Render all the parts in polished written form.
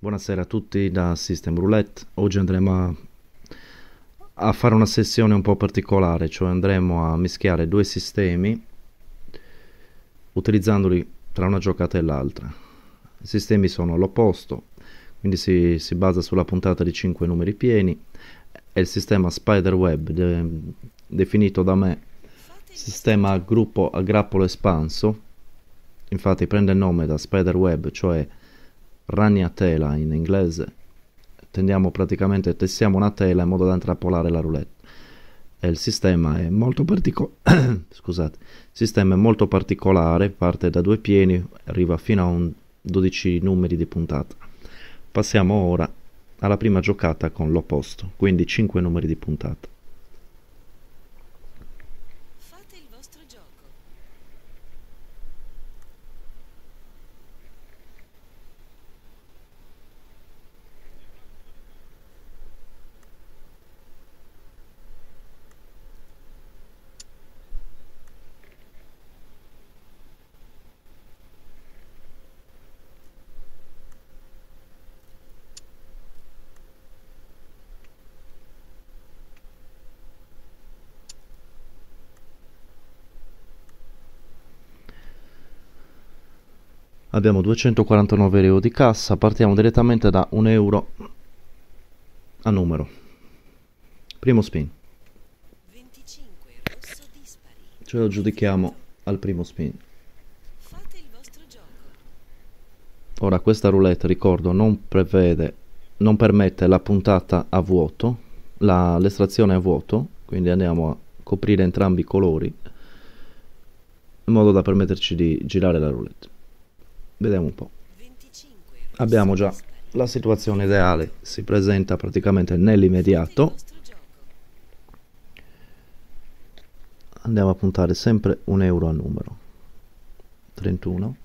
Buonasera a tutti da System Roulette. Oggi andremo a fare una sessione un po' particolare, cioè andremo a mischiare due sistemi utilizzandoli tra una giocata e l'altra. I sistemi sono l'opposto, quindi si basa sulla puntata di 5 numeri pieni. È il sistema Spiderweb, definito da me sistema a gruppo a grappolo espanso. Infatti prende il nome da Spiderweb, cioè ragna tela in inglese. Tessiamo una tela in modo da intrappolare la roulette. E il sistema è molto scusate. Il sistema è molto particolare, parte da due pieni, arriva fino a 12 numeri di puntata. Passiamo ora alla prima giocata con l'opposto, quindi 5 numeri di puntata. Fate il vostro gioco. Abbiamo 249 euro di cassa, partiamo direttamente da 1 euro a numero. Primo spin, 25 rosso dispari. ce lo giudichiamo al primo spin. Fate il vostro gioco. Ora questa roulette, ricordo, non permette la puntata a vuoto, l'estrazione a vuoto, quindi andiamo a coprire entrambi i colori in modo da permetterci di girare la roulette. Vediamo un po'. 25 rosso Abbiamo già dispari. la situazione ideale, si presenta praticamente Fate il nell'immediato. vostro gioco. Andiamo a puntare sempre 1 euro a numero. 31.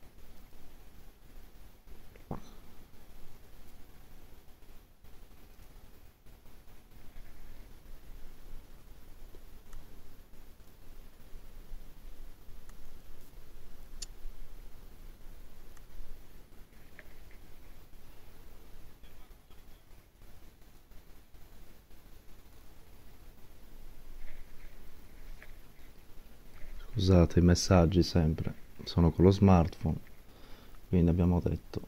Scusate i messaggi sempre, sono con lo smartphone, quindi abbiamo detto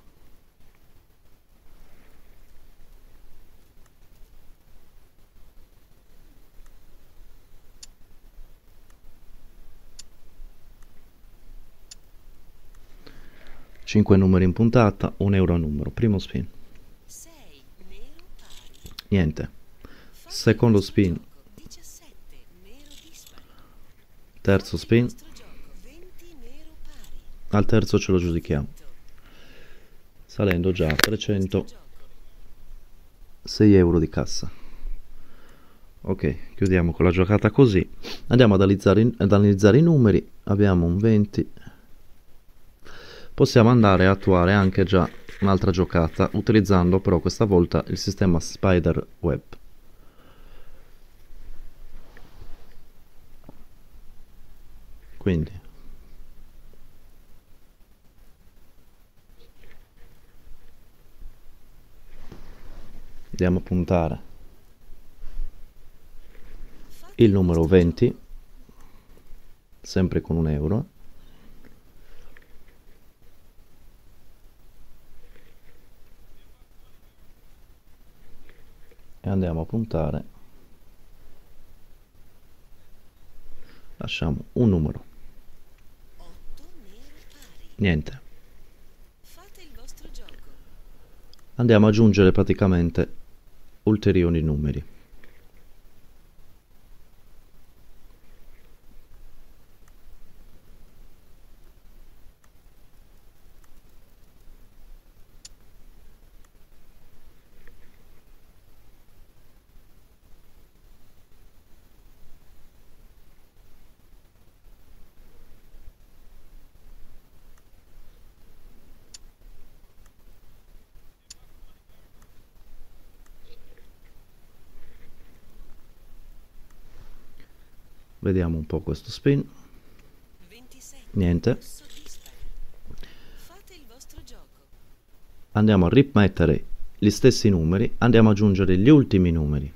5 numeri in puntata, 1 euro a numero. Primo spin, 6 nero pari. niente. Fate Secondo il vostro spin, gioco. 17 nero dispari. terzo Fate il spin, vostro gioco. 20 nero pari. al terzo ce lo giudichiamo, 8. salendo già a Fate il vostro 306 gioco. euro di cassa. Ok, chiudiamo con la giocata così. Andiamo ad analizzare i numeri. Abbiamo un 20. Possiamo andare a attuare anche già un'altra giocata, utilizzando però questa volta il sistema Spiderweb. Quindi andiamo a puntare Fate il il numero vostro 20, gioco. sempre con 1 euro. E andiamo a puntare. Lasciamo un numero. 8 nero pari. Niente. Fate il vostro gioco. Andiamo ad aggiungere praticamente ulteriori numeri. Vediamo un po' questo spin. 27 Niente. rosso dispari. Fate il vostro gioco. andiamo a rimettere gli stessi numeri, andiamo ad aggiungere gli ultimi numeri.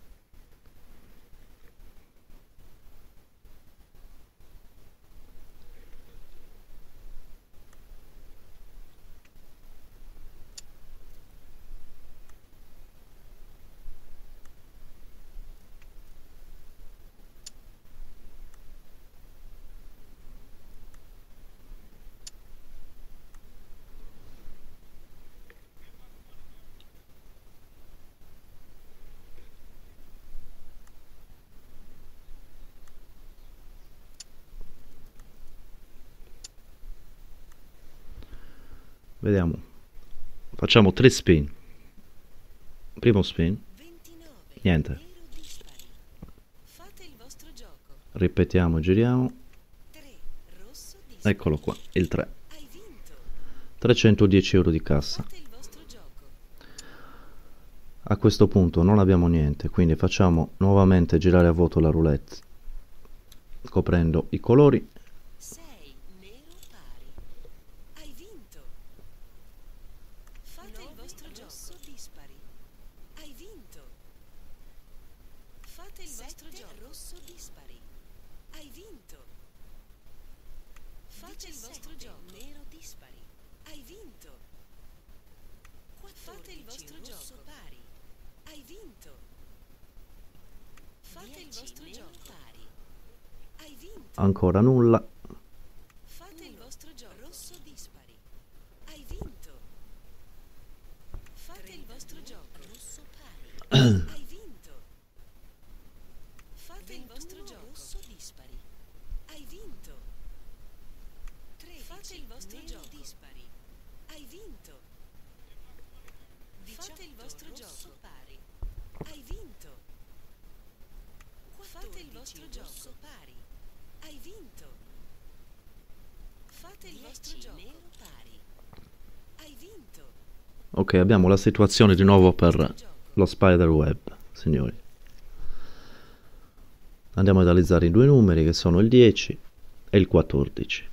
Vediamo, facciamo 3 spin. Primo spin, 29. niente. Nero dispari. Fate il vostro gioco. Ripetiamo, giriamo. 3. Rosso dispari. Eccolo qua, il 3. Hai vinto. 310 euro di cassa. Fate il vostro gioco. A questo punto non abbiamo niente, quindi facciamo nuovamente girare a vuoto la roulette, coprendo i colori. 6. Nero pari. Hai vinto. Fate il vostro gioco. Rosso dispari. Hai vinto. Fate il vostro gioco. Rosso dispari. Hai vinto. Fate il vostro gioco. Nero dispari. Hai vinto. Fate il vostro gioco. Pari. Hai vinto. Fate il vostro gioco. Pari. Hai vinto. Ancora nulla. Fate il vostro gioco. Rosso dispari. Hai vinto. Fate il vostro gioco. Rosso pari. Hai vinto. Fate il vostro gioco. Rosso dispari. Hai vinto. 13. Fate il vostro gioco. Dispari. Hai vinto. Fate il vostro gioco. Pari. Hai vinto. Fate il vostro gioco. Pari. Hai vinto. Fate il vostro gioco. Nero pari. Hai vinto. Ok, abbiamo la situazione di nuovo per lo spider web, signori. Andiamo ad analizzare i due numeri che sono il 10 e il 14.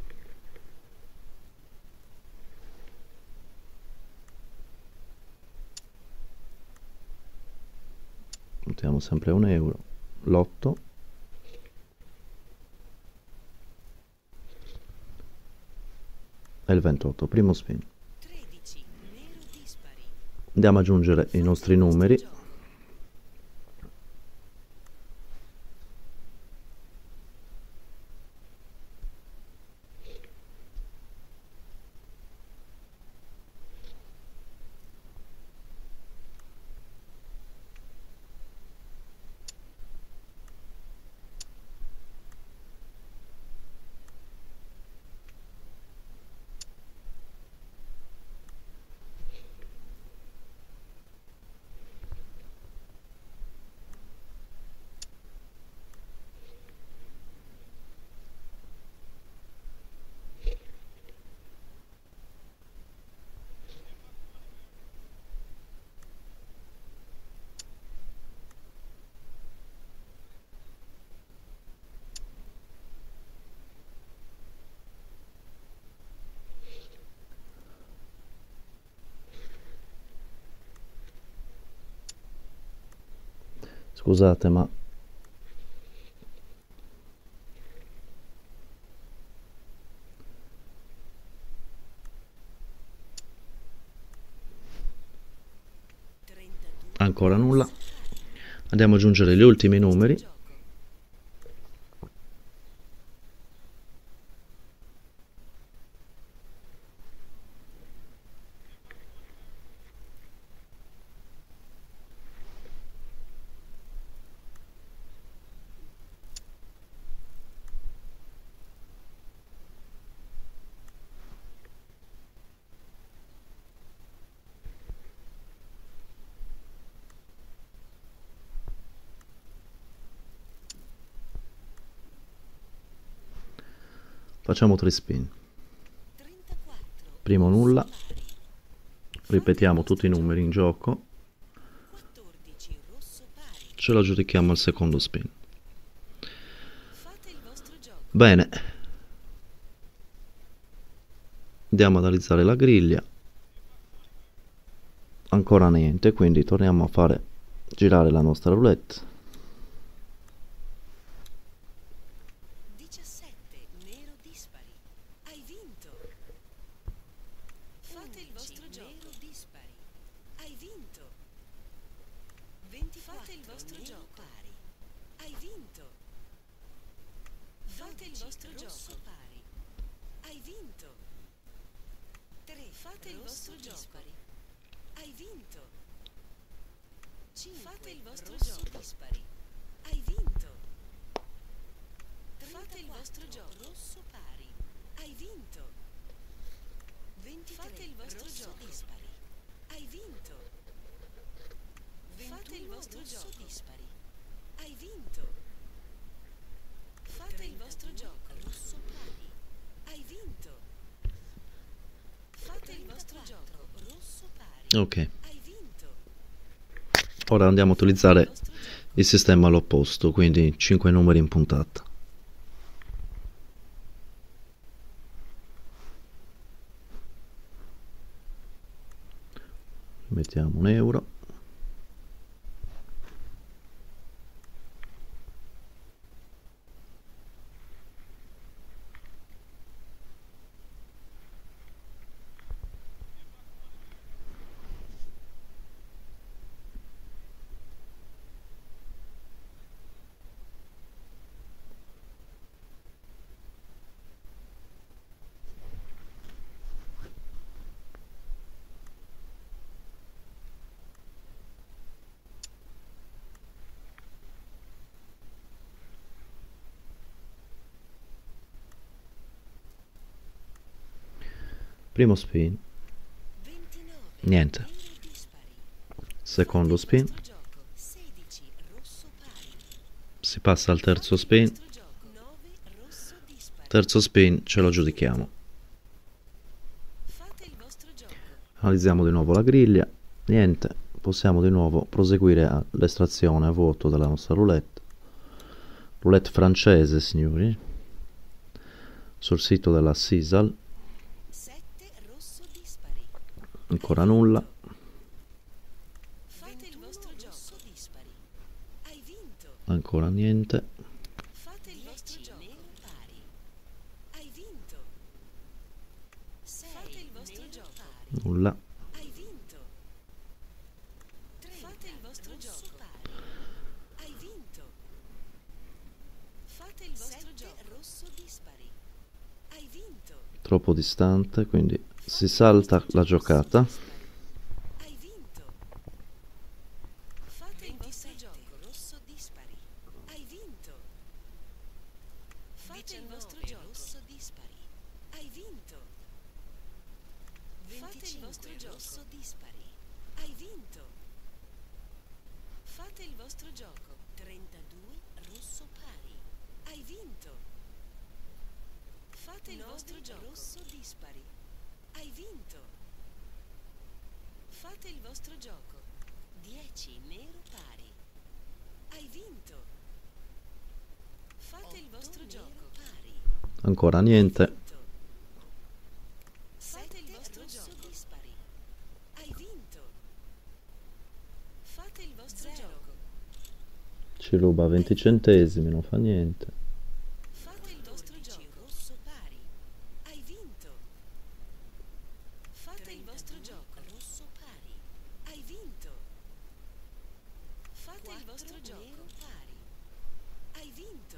Mettiamo sempre un euro. L'8 e il 28. Primo spin. 13. Nero dispari. Andiamo ad aggiungere i nostri numeri. Scusate, ma ancora nulla. Andiamo ad aggiungere gli ultimi numeri. Facciamo 3 spin. 34. Primo nulla. Ripetiamo tutti i numeri in gioco. 14. Rosso pari. Ce lo aggiudichiamo al secondo spin. Fate il vostro gioco. Bene. Andiamo ad analizzare la griglia. Ancora niente, quindi torniamo a fare girare la nostra roulette. 17, nero dispari. Hai vinto. Fate il vostro gioco. Nero dispari. Hai vinto. 24, fate il vostro gioco. Pari. Hai vinto. Fate il vostro gioco. Pari. Hai vinto. 3, fate il vostro gioco. Hai vinto. 5, fate il vostro gioco. Dispari. Hai vinto. Fate il vostro gioco. Rosso pari. Hai vinto. 23, fate il vostro gioco. Dispari. Hai vinto. 21, fate il vostro gioco. Dispari. Hai vinto. Fate 32, il vostro gioco. Rosso pari. Hai vinto. Fate il vostro gioco. Rosso pari. Ok. Hai vinto. Ora andiamo a utilizzare il sistema all'opposto, quindi 5 numeri in puntata. Mettiamo un euro. Primo spin, 29, niente. nero dispari. Secondo spin, 16, rosso pari. si passa al terzo spin. 9, rosso dispari. Terzo spin ce lo giudichiamo. Fate il vostro gioco. Analizziamo di nuovo la griglia, niente. Possiamo di nuovo proseguire all'estrazione a vuoto della nostra roulette. Roulette francese, signori, sul sito della Sisal. 7, rosso dispari. Ancora nulla. Fate il vostro gioco. Rosso dispari. Hai vinto. Ancora niente. Fate il vostro gioco. Nero pari. Hai vinto. 6, fate il vostro gioco. Pari. Nulla. Hai vinto. 3, fate il vostro gioco. Pari. Hai vinto. Fate il vostro gioco. Rosso dispari. Hai vinto. Troppo distante, quindi si salta la giocata. Hai vinto. Fate il vostro gioco. Rosso dispari. Hai vinto. Fate il vostro gioco. Rosso dispari. Hai vinto. Fate il vostro gioco. Rosso dispari. Hai vinto. Fate il vostro gioco. 32, rosso pari. Hai vinto. Fate il vostro gioco. Rosso dispari. Hai vinto. Fate il vostro gioco. 10, nero pari. Hai vinto. Fate il vostro gioco. Pari. Ancora niente. Vinto. Fate il vostro gioco. Dispari. Hai vinto. Fate il vostro gioco. Ci ruba 20 centesimi, non fa niente. Fate il vostro gioco. Rosso pari. Hai vinto. Fate il vostro gioco. Rosso pari. Hai vinto. Fate il vostro gioco. Nero pari. Hai vinto.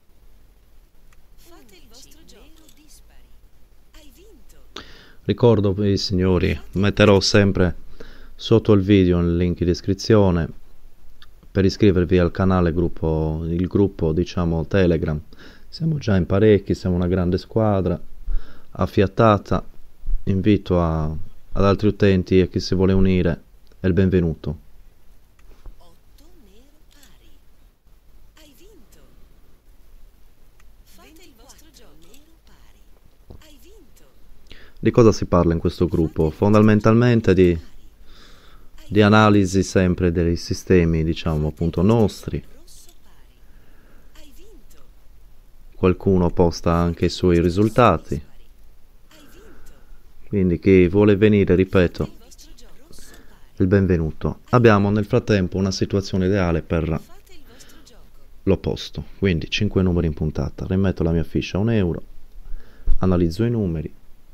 Fate il vostro gioco. Nero dispari. Hai vinto. Ricordo, signori, metterò sempre sotto il video il link in descrizione per iscrivervi al canale il gruppo diciamo Telegram. Siamo già in parecchi, siamo una grande squadra affiattata. Invito ad altri utenti e chi si vuole unire è il benvenuto. 8, nero pari. Hai vinto. Fate il vostro gioco. Nero pari. Hai vinto. Di cosa si parla in questo gruppo? Fondamentalmente di analisi sempre dei sistemi, diciamo appunto nostri. Rosso pari. Hai vinto. Qualcuno posta anche i suoi risultati, Hai vinto. quindi chi vuole venire, ripeto, Il vostro gioco. Rosso pari. il benvenuto. Abbiamo nel frattempo una situazione ideale per Fate il vostro gioco. l'opposto, quindi 5 numeri in puntata. Rimetto la mia ficha a 1 euro, analizzo i numeri.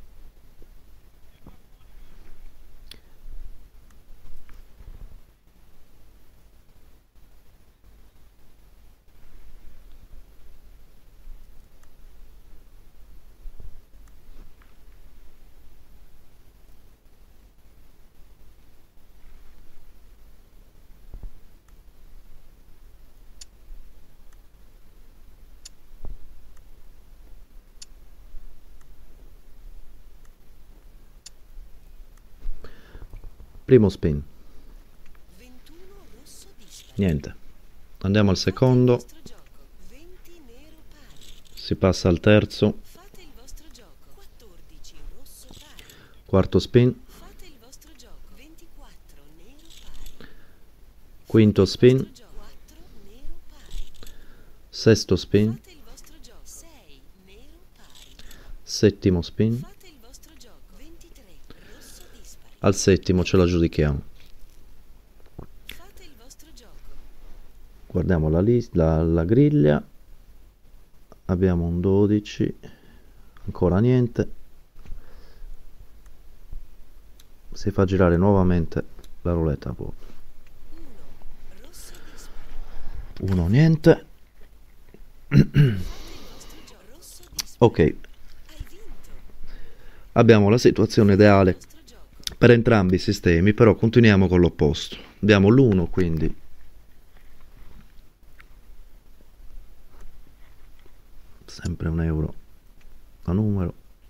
Primo spin, 21 rosso dispari. niente. Andiamo al Fate il secondo, vostro gioco. 20 nero pari. si passa al terzo, Fate il vostro gioco. 14 rosso pari. quarto spin, Fate il vostro gioco. 24 nero pari. quinto spin, 4 nero pari. sesto spin, Fate il vostro gioco. 6 nero pari. settimo spin, Fate il vostro gioco. 23 rosso dispari. al settimo ce la giudichiamo. Fate il vostro gioco. Guardiamo la griglia, abbiamo un 12, ancora niente. Si fa girare nuovamente la roulette a vuoto. 1 rosso dispari. 1 niente. Fate il vostro gioco. Rosso dispari. Ok, Hai vinto. abbiamo la situazione ideale Vostro gioco. per entrambi i sistemi, però continuiamo con l'opposto. Abbiamo l'1, quindi sempre 1 euro a numero.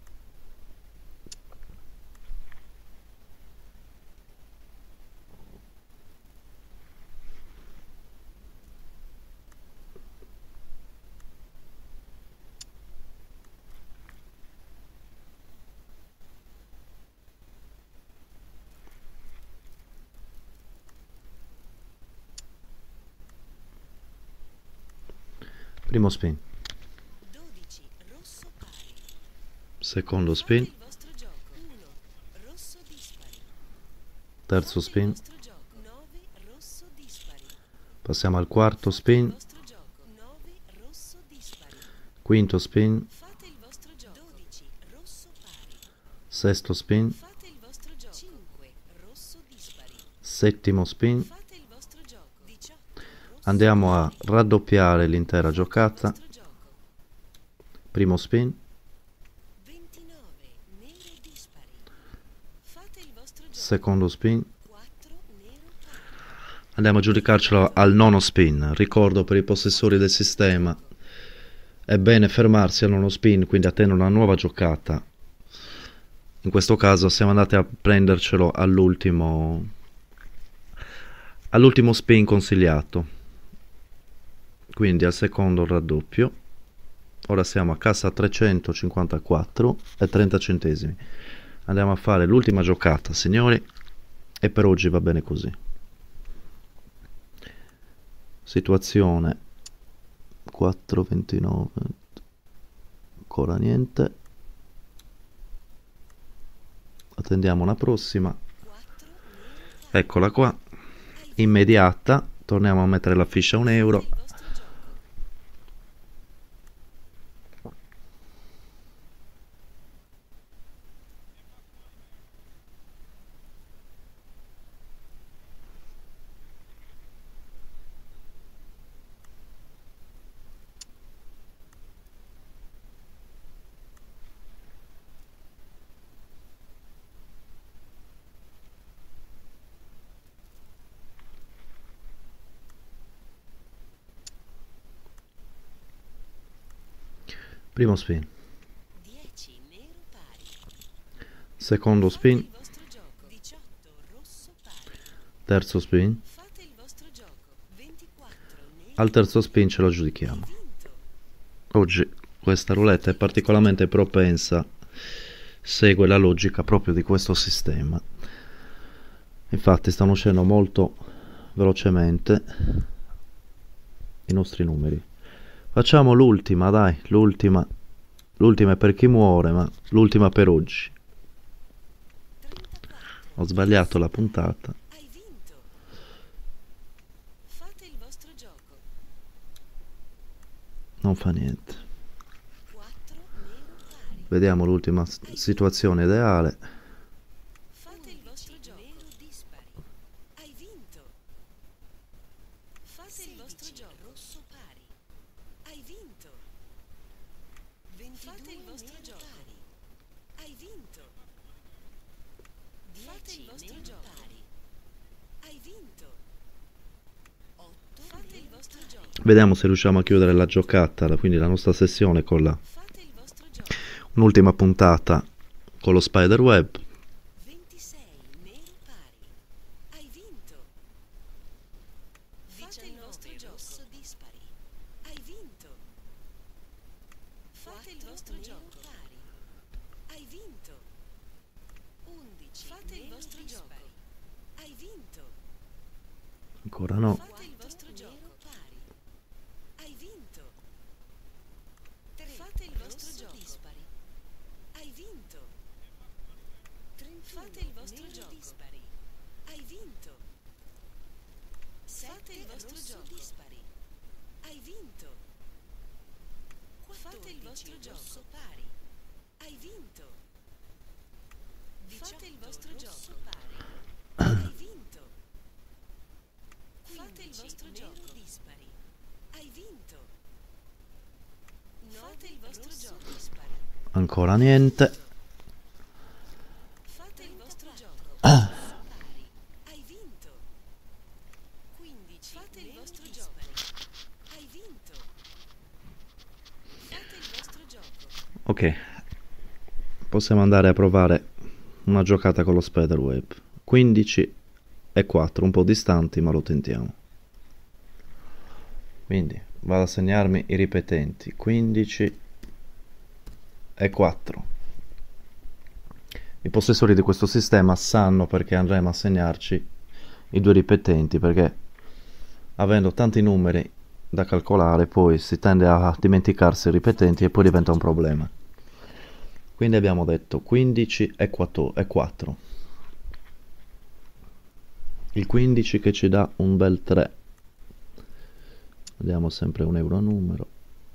Primo spin, 12 rosso pari. secondo Fate spin, il vostro gioco. 1 rosso dispari. terzo Fate il spin, vostro gioco. 9 rosso dispari. passiamo al quarto Il spin, vostro gioco. 9 rosso dispari. quinto spin, Fate il vostro gioco. 12 rosso pari. sesto spin, Fate il vostro gioco. 5 rosso dispari. settimo spin. Fate il vostro gioco. 18 rosso Andiamo a raddoppiare l'intera il giocata. vostro gioco. Primo spin, 29 nero dispari. Fate il vostro gioco. secondo spin. 4 nero pari. Andiamo a giudicarcelo al nono spin. Ricordo per i possessori del sistema, è bene fermarsi al nono spin, quindi attendere una nuova giocata. In questo caso siamo andati a prendercelo all'ultimo spin consigliato. Quindi al secondo raddoppio. Ora siamo a cassa 354 e 30 centesimi. Andiamo a fare l'ultima giocata, signori, e per oggi va bene così. Situazione 4,29, ancora niente. Attendiamo una prossima. 4 nero pari. Eccola qua, immediata. Torniamo a mettere la ficha a 1 euro. Il vostro gioco. Primo spin, 10 nero pari. secondo Fate spin, il vostro gioco. 18 rosso pari. terzo spin. Fate il vostro gioco. 24 nero. Al terzo spin ce lo giudichiamo. Vinto. Oggi questa roulette è particolarmente propensa, segue la logica proprio di questo sistema. Infatti stanno uscendo molto velocemente i nostri numeri. Facciamo l'ultima, dai, l'ultima è per chi muore, ma l'ultima per oggi. 34 Ho sbagliato la puntata. Hai Non fa niente. 4 nero pari. Vediamo l'ultima situazione ideale. Fate il vostro gioco. Nero dispari. Hai vinto. Fate il vostro gioco. Rosso pari. Hai vinto. 22 fate il vostro gioco. Pari. Hai vinto. Fate il vostro gioco. Pari. Hai vinto. 8 fate il vostro gioco. Vediamo se riusciamo a chiudere la giocata, quindi la nostra sessione con Fate il vostro gioco. un'ultima puntata con lo spiderweb. 26 nero pari. Hai vinto. Fate il vostro gioco. Rosso dispari. Hai vinto. Fate il vostro gioco. Pari. Hai vinto. 11 fate il vostro gioco. Hai vinto. Ancora no. Fate il vostro gioco. Pari. Hai vinto. 3 fate il vostro gioco. Dispari. Hai vinto. 31 fate il vostro gioco. Dispari. Hai vinto. Fate il vostro gioco. Dispari. Hai vinto. Fate il vostro gioco. Pari. Hai vinto. Fate il vostro gioco. Pari. Hai vinto. Fate il vostro gioco. Dispari. Hai vinto. Fate il vostro gioco. Dispari. Ancora niente. Fate il vostro gioco. Pari. Hai vinto. 15 fate il vostro gioco. Hai vinto. Fate il vostro gioco. Ok. Possiamo andare a provare una giocata con lo spiderweb. 15 e 4, un po' distanti, ma lo tentiamo. Quindi vado a segnarmi i ripetenti. 15 e 4. I possessori di questo sistema sanno perché andremo a segnarci i due ripetenti, perché avendo tanti numeri da calcolare poi si tende a dimenticarsi i ripetenti e poi diventa un problema. Quindi abbiamo detto 15 e 4. Il 15 che ci dà un bel 3. Vediamo sempre un euro a numero.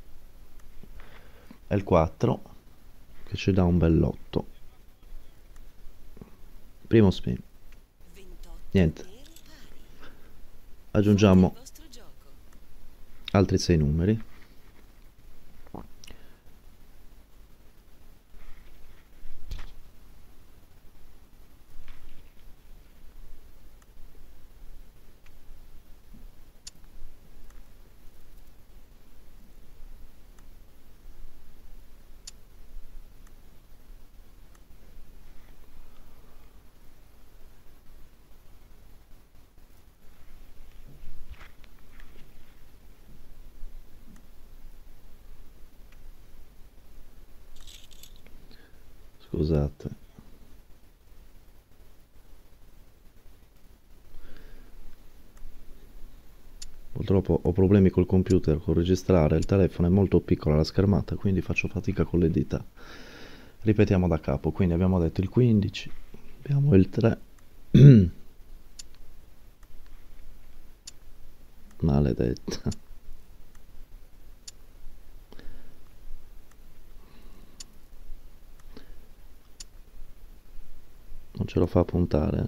E il 4 che ci dà un bell'8. Primo spin. 28 Niente. nero pari. Aggiungiamo Il vostro gioco. altri 6 numeri. Scusate. Purtroppo ho problemi col computer, con registrare, il telefono è molto piccola la schermata, quindi faccio fatica con le dita. Ripetiamo da capo, quindi abbiamo detto il 15, abbiamo il 3. Maledetta. Non ce lo fa puntare.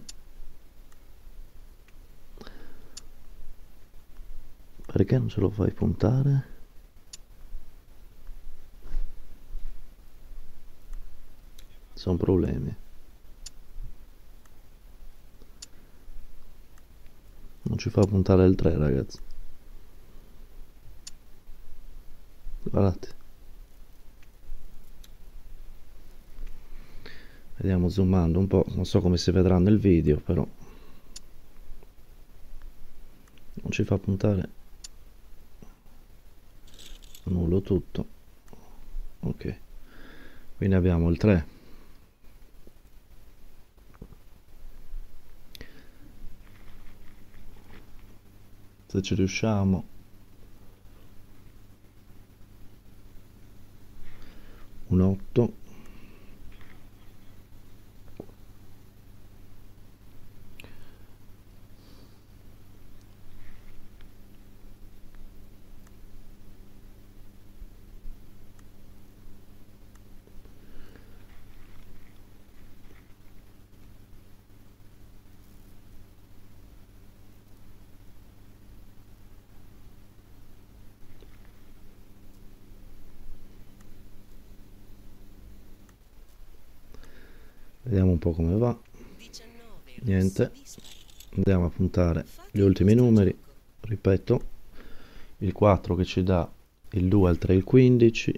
Perché non ce lo fai puntare? Sono problemi. Non ci fa puntare il 3, ragazzi. Guardate. Vediamo zoomando un po', non so come si vedrà nel video, però non ci fa puntare. Annullo tutto. Ok. Quindi abbiamo il 3. Se ci riusciamo. Un 8. Vediamo un po' come va. 19 Niente. rossi dispari. Andiamo a puntare Fate gli il ultimi vostro numeri. gioco. Ripeto, il 4 che ci dà il 2, il 3, il 15.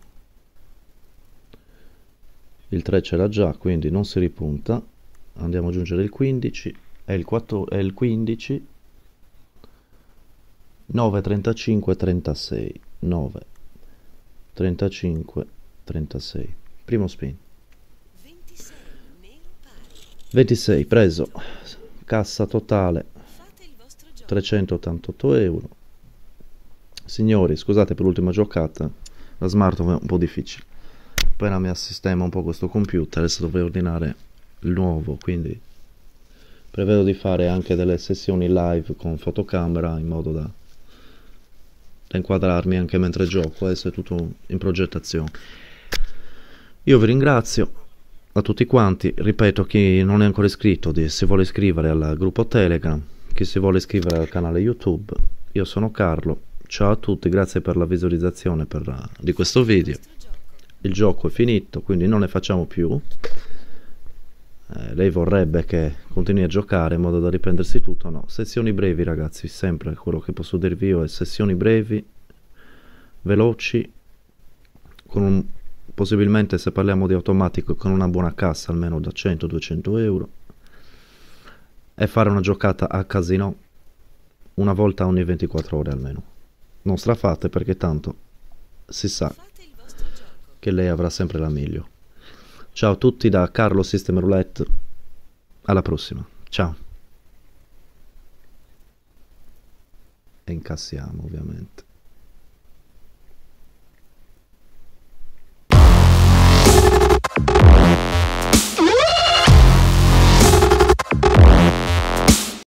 Il 3 c'era già, quindi non si ripunta. Andiamo ad aggiungere il 15 e il 4 e il 15. 9, 35, 36. 9, 35, 36. Primo spin. 26 nero pari. 26 preso. Cassa totale Fate il vostro gioco. 388 euro. Signori, scusate per l'ultima giocata. La smartphone è un po' difficile. Appena mi sistema un po' questo computer, adesso dovrei ordinare il nuovo, quindi prevedo di fare anche delle sessioni live con fotocamera in modo da inquadrarmi anche mentre gioco. Adesso è tutto in progettazione. Io vi ringrazio a tutti quanti. Ripeto, chi non è ancora iscritto si vuole iscrivere al gruppo Telegram, chi si vuole iscrivere al canale YouTube. Io sono Carlo, ciao a tutti, grazie per la visualizzazione di questo video. Vostro gioco. Il gioco è finito, quindi non ne facciamo più. Lei vorrebbe che continui a giocare in modo da riprendersi tutto. No, sessioni brevi ragazzi, sempre quello che posso dirvi io è sessioni brevi, veloci, possibilmente, se parliamo di automatico, con una buona cassa almeno da 100-200 euro, e fare una giocata a casino una volta ogni 24 ore almeno. Non strafate, perché tanto si sa Fate il vostro gioco. che lei avrà sempre la meglio. Ciao a tutti da Carlo System Roulette, alla prossima, ciao. E incassiamo ovviamente.